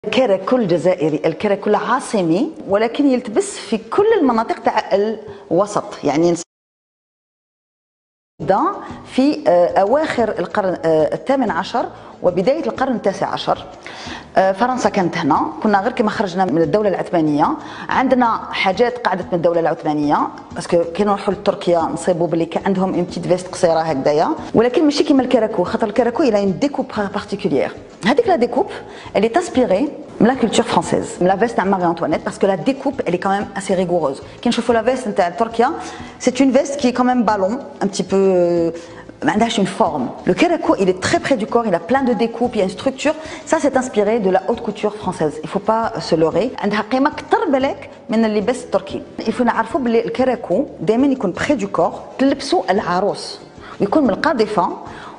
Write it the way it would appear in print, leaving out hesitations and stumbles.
الكراكو الجزائري، الكراكو العاصمي، ولكن يلتبس في كل المناطق تاع الوسط. يعني في أواخر القرن الثامن عشر وبداية القرن التاسع عشر. فرنسا كانت هنا، كنا غير كما خرجنا من الدولة العثمانية عندنا حاجات قعدت من الدولة العثمانية، باسكو كي نروحوا لتركيا نصيبوا باللي كان عندهم اون بتيت فيست قصيرة هكذايا، ولكن ماشي كيما الكراكو، خاطر الكراكو الى اون ديكوب بارتيكولير. هذيك لا ديكوب elle est inspirée من لا كولتور فرونسيز، من لا فيست تاع ماري انطوانيت، باسكو لا ديكوب elle est quand même assez rigoureuse. كي نشوفوا لا فيست نتاع تركيا c'est une veste qui est quand même ballon un petit peu ما عندهاش une forme. Le karakou il est très près du corps, il a plein de découpes, il y a une structure. Ça c'est inspiré de la haute couture française. Il faut pas se leurrer. عندها قيمة كتر بالك من اللباس التركي. Il faut نعرفوا بلي الكراكو دائما يكون près du corps، تلبسوا العروس ويكون من القاذفة